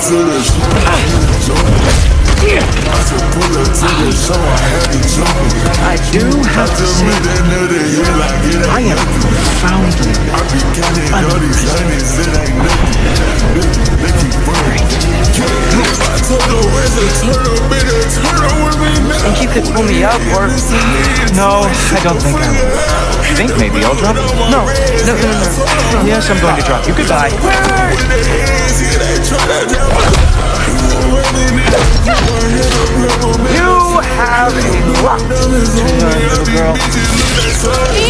I do have to say, I am profoundly think you could pull me up, or... No, I don't think I will. I think maybe I'll drop you. No. Yes, I'm going to drop you. Goodbye. You have a lot to learn, little girl.